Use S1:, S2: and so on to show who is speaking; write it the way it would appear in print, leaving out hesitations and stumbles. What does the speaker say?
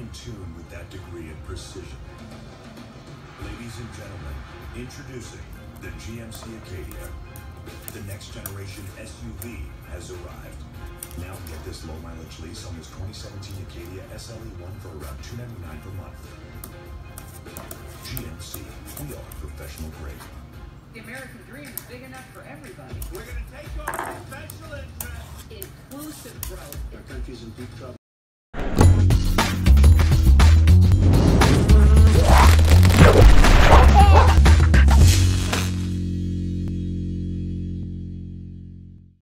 S1: tune with that degree of precision. Ladies and gentlemen, introducing the GMC Acadia. The next generation SUV has arrived. Now get this low mileage lease on this 2017 Acadia SLE1 for around $299 per month. GMC, we are professional grade.
S2: The American dream is big enough for everybody.
S3: We're going to take on special interest.
S2: Inclusive growth.
S3: Our country's in deep trouble.